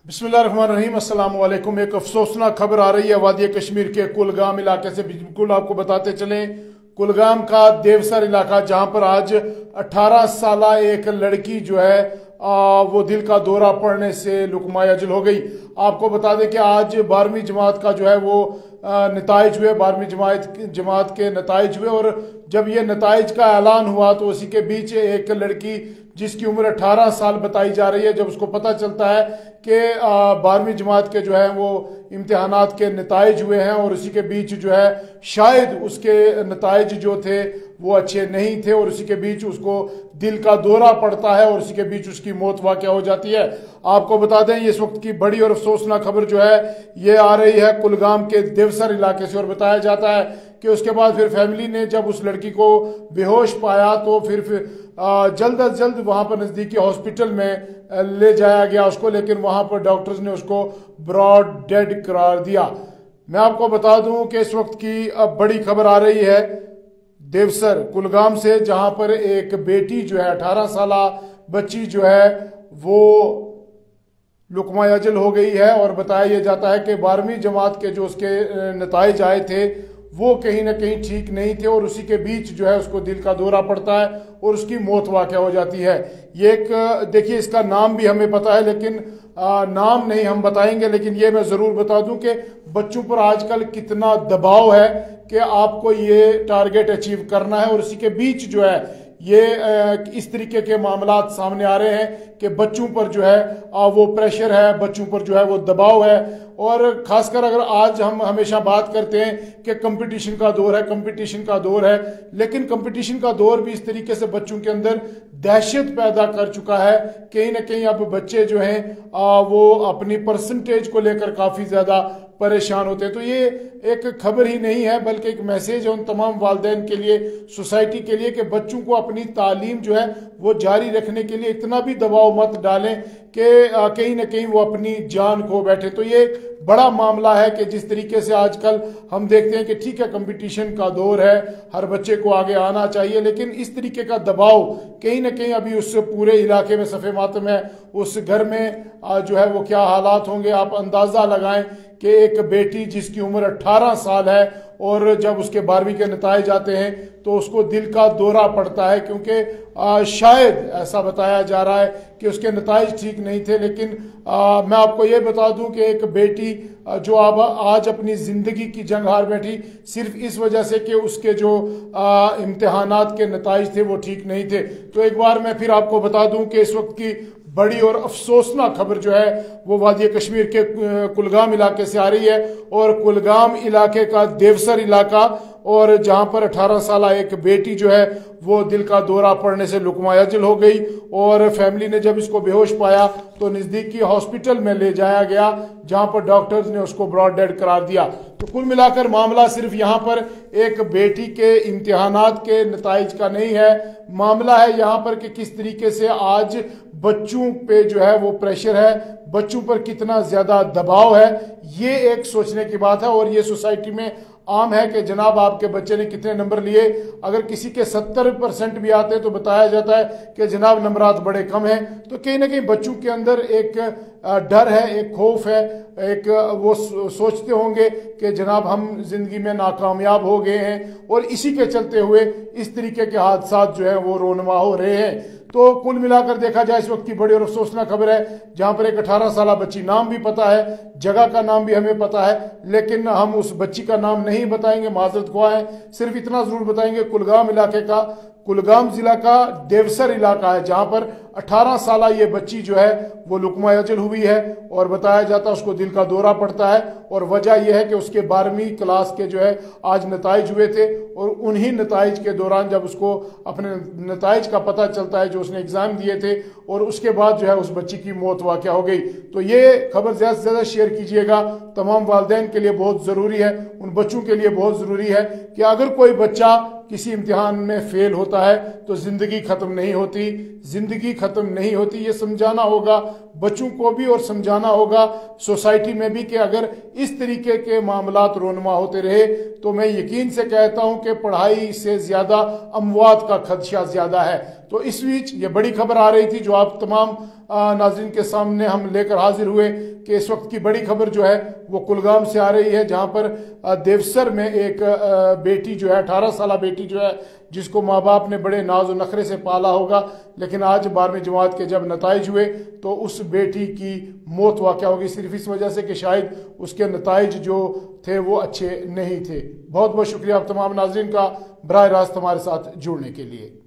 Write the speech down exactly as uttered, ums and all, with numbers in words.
बिस्मिल्लाहिर्रहमानिर्रहीम, अस्सलाम वालेकुम। एक अफसोसनाक खबर आ रही है वादी कश्मीर के कुलगाम इलाके से। बिल्कुल आपको बताते चलें, कुलगाम का देवसर इलाका जहां पर आज अठारह साल एक लड़की जो है आ, वो दिल का दौरा पड़ने से लुकमायाजुल हो गई। आपको बता दें कि आज बारहवीं जमात का जो है वो नताइज हुए, बारहवीं जमात जमात के नताइज हुए। और जब ये नताइज का ऐलान हुआ तो उसी के बीच एक लड़की जिसकी उम्र अठारह साल बताई जा रही है, जब उसको पता चलता है कि बारहवीं जमात के जो है वो इम्तिहानात के नताइज हुए हैं और उसी के बीच जो है शायद उसके नताइज जो थे वो अच्छे नहीं थे और उसी के बीच उसको दिल का दौरा पड़ता है और उसी के बीच उसकी मौत वाक़या हो जाती है। आपको बता दें ये इस वक्त की बड़ी और अफसोसनाक खबर जो है ये आ रही है कुलगाम के देवसर इलाके से। और बताया जाता है कि उसके बाद फिर फैमिली ने जब उस लड़की को बेहोश पाया तो फिर, फिर जल्द अज जल्द वहां पर नजदीकी हॉस्पिटल में ले जाया गया उसको, लेकिन वहां पर डॉक्टर्स ने उसको ब्रॉड डेड करार दिया। मैं आपको बता दूं कि इस वक्त की अब बड़ी खबर आ रही है देवसर कुलगाम से, जहां पर एक बेटी जो है अठारह साल बच्ची जो है वो लुकमायाजुल हो गई है। और बताया यह जाता है कि बारहवीं जमात के जो उसके नताइज आए थे वो कहीं ना कहीं ठीक नहीं थे और उसी के बीच जो है उसको दिल का दौरा पड़ता है और उसकी मौत वाक़या हो जाती है। ये एक देखिए, इसका नाम भी हमें पता है लेकिन आ, नाम नहीं हम बताएंगे, लेकिन ये मैं ज़रूर बता दूं कि बच्चों पर आजकल कितना दबाव है कि आपको ये टारगेट अचीव करना है और उसी के बीच जो है ये इस तरीके के मामला सामने आ रहे हैं कि बच्चों पर जो है वो प्रेशर है, बच्चों पर जो है वो दबाव है। और खासकर अगर आज हम हमेशा बात करते हैं कि कंपटीशन का दौर है, कंपटीशन का दौर है, लेकिन कंपटीशन का दौर भी इस तरीके से बच्चों के अंदर दहशत पैदा कर चुका है। कहीं ना कहीं अब बच्चे जो हैं वो अपनी परसेंटेज को लेकर काफ़ी ज़्यादा परेशान होते हैं। तो ये एक खबर ही नहीं है बल्कि एक मैसेज है उन तमाम वालिदैन के लिए, सोसाइटी के लिए, कि बच्चों को अपनी तालीम जो है वो जारी रखने के लिए इतना भी दबाव मत डालें कि कहीं ना कहीं वो अपनी जान खो बैठे। तो ये एक बड़ा मामला है कि जिस तरीके से आजकल हम देखते हैं कि ठीक है कंपटीशन का दौर है, हर बच्चे को आगे आना चाहिए, लेकिन इस तरीके का दबाव कहीं ना कहीं अभी उस पूरे इलाके में सफ़े मातम है। उस घर में जो है वो क्या हालात होंगे आप अंदाज़ा लगाएं कि एक बेटी जिसकी उम्र अठारह साल है और जब उसके बारहवीं के नताइज आते हैं तो उसको दिल का दौरा पड़ता है, क्योंकि शायद ऐसा बताया जा रहा है कि उसके नताइज ठीक नहीं थे। लेकिन आ, मैं आपको ये बता दूं कि एक बेटी जो अब आज अपनी ज़िंदगी की जंग हार बैठी सिर्फ इस वजह से कि उसके जो इम्तिहानात के नताइज थे वो ठीक नहीं थे। तो एक बार मैं फिर आपको बता दूं कि इस वक्त की बड़ी और अफसोसनाक खबर जो है वो वादी कश्मीर के कुलगाम इलाके से आ रही है। और कुलगाम इलाके का देवसर इलाका, और जहां पर अठारह साल एक बेटी जो है वो दिल का दौरा पड़ने से लुकमायाजुल हो गई और फैमिली ने जब इसको बेहोश पाया तो नज़दीकी हॉस्पिटल में ले जाया गया, जहां पर डॉक्टर्स ने उसको ब्रॉड डेड करार दिया। तो कुल मिलाकर मामला सिर्फ यहाँ पर एक बेटी के इम्तिहानात के नताइज का नहीं है, मामला है यहाँ पर कि किस तरीके से आज बच्चों पे जो है वो प्रेशर है, बच्चों पर कितना ज़्यादा दबाव है। ये एक सोचने की बात है और ये सोसाइटी में आम है कि जनाब आपके बच्चे ने कितने नंबर लिए। अगर किसी के सत्तर परसेंट भी आते हैं तो बताया जाता है कि जनाब नंबरात बड़े कम हैं। तो कहीं ना कहीं बच्चों के अंदर एक डर है, एक खौफ है, एक वो सोचते होंगे कि जनाब हम जिंदगी में नाकामयाब हो गए हैं और इसी के चलते हुए इस तरीके के हादसात जो है वो रोनमा हो रहे हैं। तो कुल मिलाकर देखा जाए इस वक्त की बड़ी और अफसोसनाक खबर है जहां पर एक अठारह साल बच्ची, नाम भी पता है, जगह का नाम भी हमें पता है, लेकिन हम उस बच्ची का नाम नहीं बताएंगे, माजरत ख्वाह है। सिर्फ इतना जरूर बताएंगे कुलगाम इलाके का, कुलगाम जिला का देवसर इलाका है जहां पर अठारह साल ये बच्ची जो है वो लुकमायाजुल हुई है और बताया जाता है उसको दिल का दौरा पड़ता है। और वजह यह है कि उसके बारहवीं क्लास के जो है आज नताइज हुए थे और उन्हीं नताइज के दौरान जब उसको अपने नताइज का पता चलता है जो उसने एग्ज़ाम दिए थे और उसके बाद जो है उस बच्ची की मौत वाक़या हो गई। तो ये खबर ज़्यादा से ज़्यादा शेयर कीजिएगा, तमाम वालिदैन के लिए बहुत ज़रूरी है, उन बच्चों के लिए बहुत ज़रूरी है कि अगर कोई बच्चा किसी इम्तिहान में फेल होता है तो ज़िंदगी ख़त्म नहीं होती, ज़िंदगी ख़त्म नहीं होती। ये समझाना होगा बच्चों को भी और समझाना होगा सोसाइटी में भी कि अगर इस तरीके के मामलात रोनमा होते रहे तो मैं यकीन से कहता हूं कि पढ़ाई से ज़्यादा अमवात का खदशा ज़्यादा है। तो इस बीच ये बड़ी खबर आ रही थी जो आप तमाम नाज़रीन के सामने हम लेकर हाजिर हुए कि इस वक्त की बड़ी खबर जो है वो कुलगाम से आ रही है, जहां पर देवसर में एक बेटी जो है, अठारह साल बेटी जो है, जिसको माँ बाप ने बड़े नाज और नखरे से पाला होगा, लेकिन आज बारहवीं जमात के जब नताइज हुए तो उस बेटी की मौत वाक़या होगी, सिर्फ इस वजह से कि शायद उसके नताइज जो थे वो अच्छे नहीं थे। बहुत बहुत शुक्रिया आप तमाम नाज़रीन का बराह रास्त हमारे साथ जुड़ने के लिए।